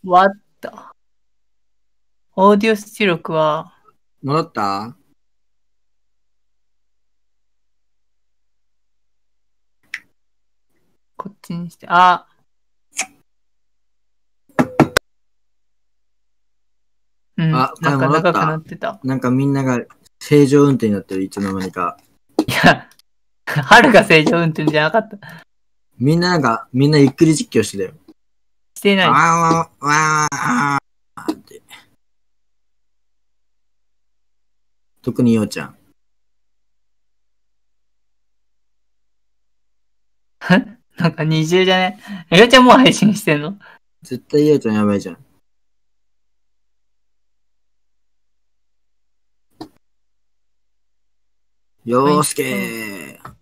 わった。オーディオ出力は、 戻った？ こっちにして、あ、うん、 あ、これなんか戻っ長くなた。 ってた。 なんかみんなが正常運転になってる、いつの間にか。 いや、春が正常運転じゃなかった。 みんなゆっくり実況してたよ。 してない。 わーわーわーって。特にようちゃん。 なんか二重じゃね？よちゃんもう配信してんの？ 絶対ようちゃんやばいじゃん。よーすけー。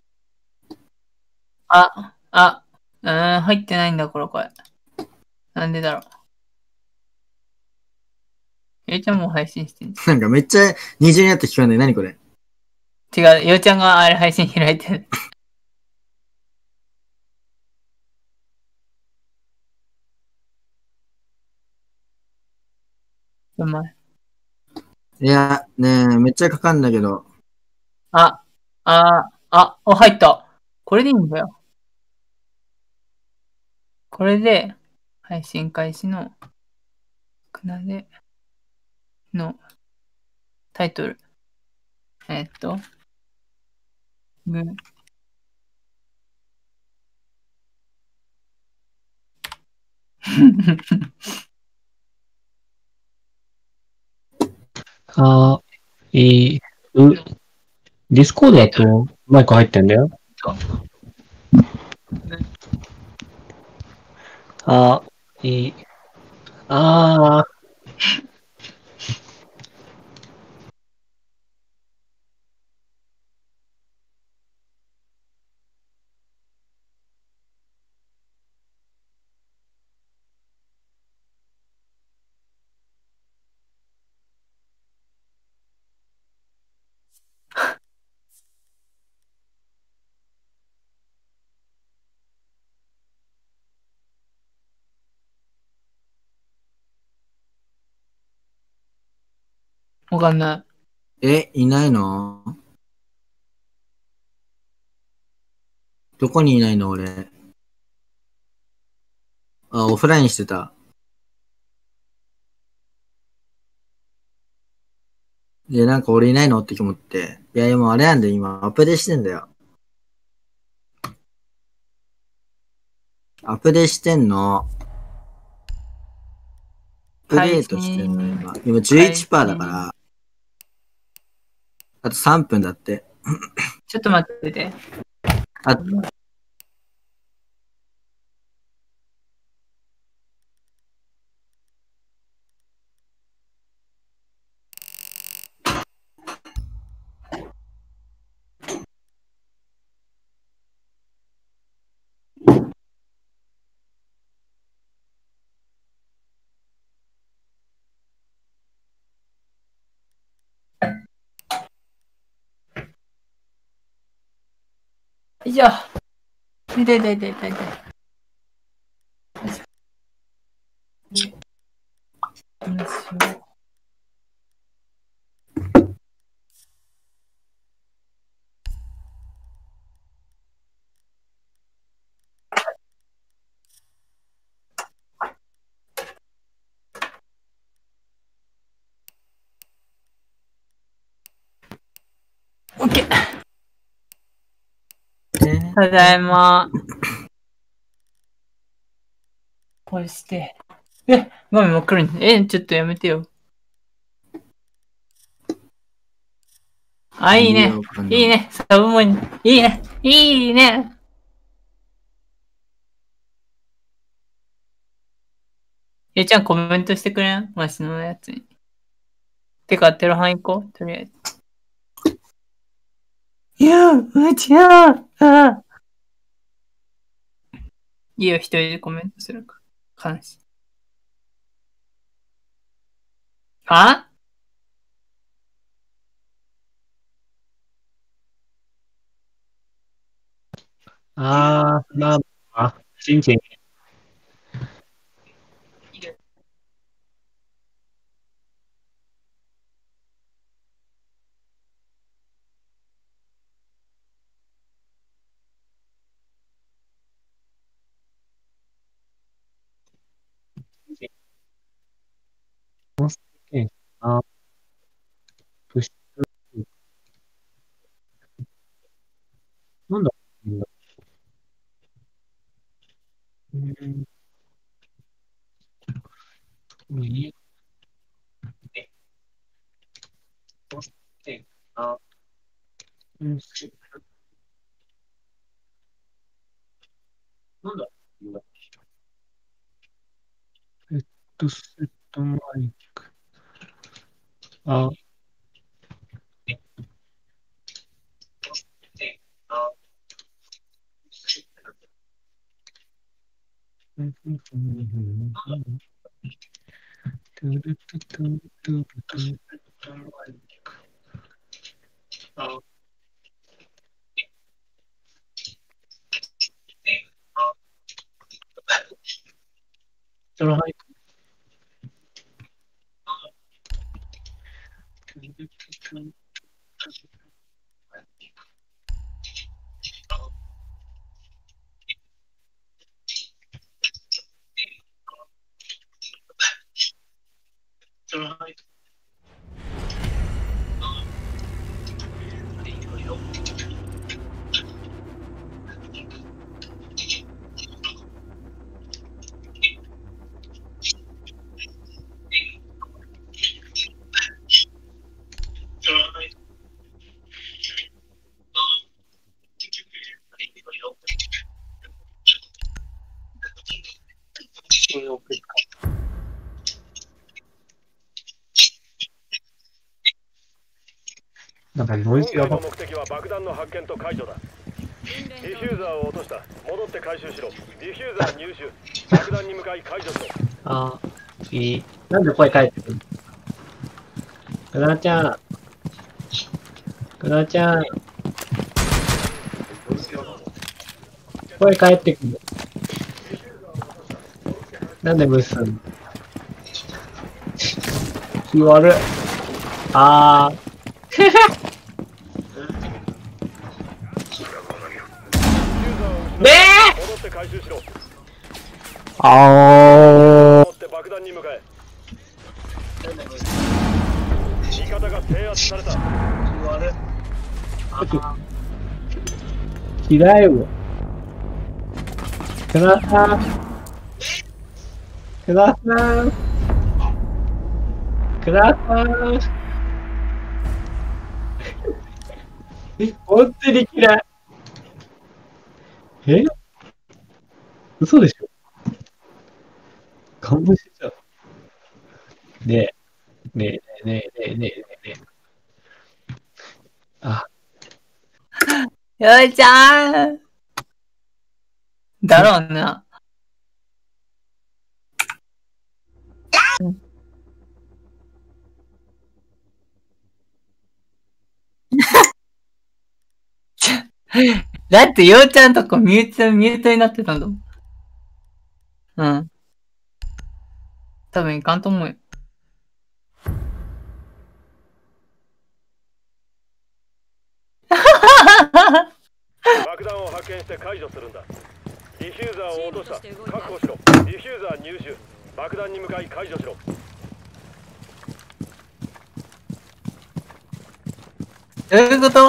入ってないんだ、これ。なんでだろう。よちゃんもう配信してんじなんかめっちゃ二重になって聞こえない。何これ。 ゃん。違う、よちゃんがあれ配信開いてる。うまい。 いや、ねえ、めっちゃかかんだけど。 入った。これでいいんだよ。これで、配信開始の、くなでのタイトル。えーっと、ぐ、 あ、いい、ディスコードだとマイク入ってんだよ。あ、いい、あわかんない。 え、いないの？どこにいないの俺。あ、オフラインしてた。で、なんか俺いないのって思って。いや、でもあれなんだよ、今、アップデートしてんだよ。アップデートしてんの。アップデートしてんの、今。今11%だから。あと3分だって。 ちょっと待ってて。 あ、 いや、痛い痛い痛い痛い痛い。話をオッケー。ただいま。こうして。画面真っ黒に。ちょっとやめてよ。あ、いいね。いいね。サブモニ。いいね。いいね。ちゃんコメントしてくれん？マシのやつに。てか、テロハン行こう。とりあえず。いや、うちゃいいよ、一人でコメントするから。監視。は？ まあ、心情。 右。そして、なんだヘッドセットマイク。なんかノイズが今回の目的は爆弾の発見と解除だ。ディフューザーを落とした。戻って回収しろ。ディフューザー入手。爆弾に向かい解除しろ。 いい。なんで声返ってくるの？くなちゃん。くなちゃん。声返ってくる。なんで無視すんの？気悪い。 戻って回収しろ。戻って爆弾に向かえ。味方が制圧された。 嫌いよ。くなさん。くなさん。くなさん。本当に嫌い。嘘でしょ？感動してちゃう。ねえ。 よいちゃんだろうな。だって、ようちゃんとこミュートになってたんだもん。うん。多分いかんと思うよ。 爆弾を発見して解除するんだ。ディフューザーを落とした。確保しろ。ディフューザー入手。爆弾に向かい解除しろ。 どういうこと？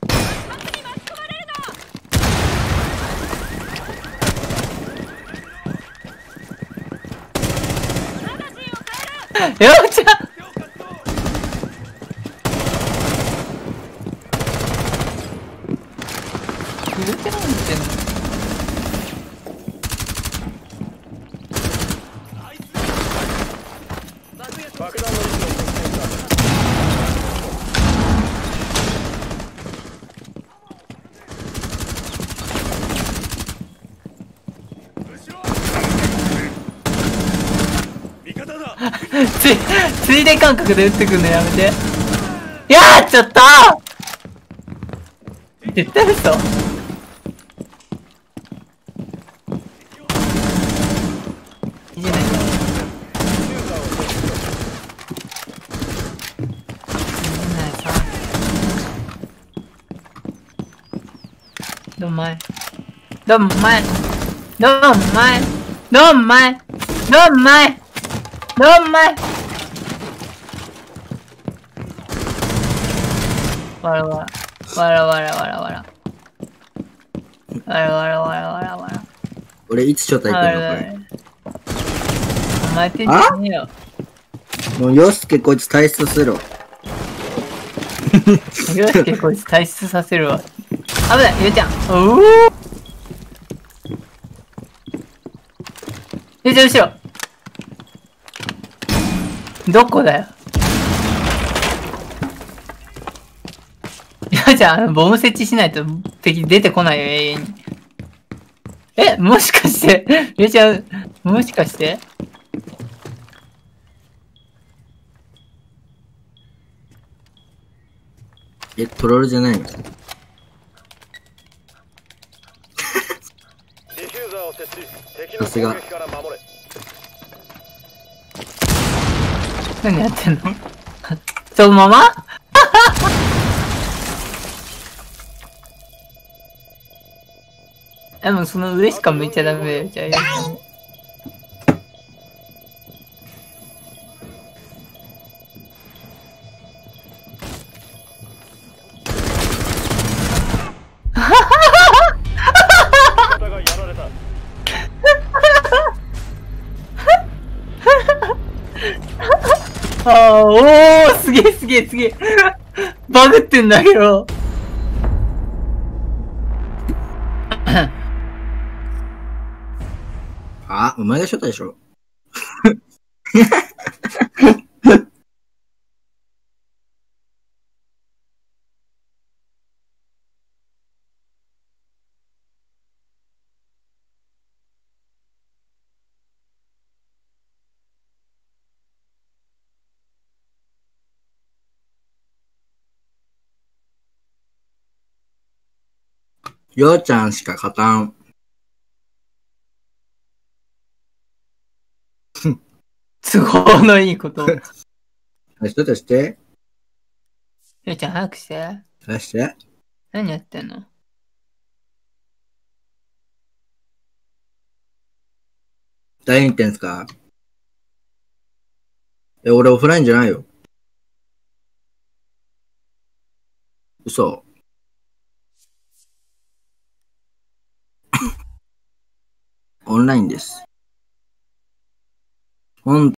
ようちゃんようちゃん何してんの？ 爆弾の位置を特定した。味方だ。 ついで感覚で撃ってくんのやめて。いやーちょっと絶対嘘。いいじゃないか。どんまい。どんまい。どんまい。どんまい。どんまい。どんまい。わらわら。わらわらわらわら。わらわらわらわらわら。 俺いつ招待行くのこれ。 お前甘えてんじゃねえよ。 もう、よしけこいつ退出するわ。 よしけこいつ退出させるわ。危ない、ゆうちゃん。おお。ゆうちゃん後ろ。どこだよ。ゆうちゃん、ボム設置しないと敵出てこないよ、永遠に。え、もしかして、ゆうちゃん、もしかしてトロールじゃないの？ ディフューザーを設置。敵の攻撃から守れ。 何やってんのそのままでもその上しか向いちゃダメだよ、じゃあ。 方がやられた。 ああ、おー、すげえすげえすげえ。バグってんだけど。 あ、お前がしょったでしょ。ようちゃんしか勝たん。 都合のいいことを。 人として、 ゆうちゃん早くして。 出して。 何やってんの？ 誰に言ってんすか？俺オフラインじゃないよ。嘘。オンラインです。ほん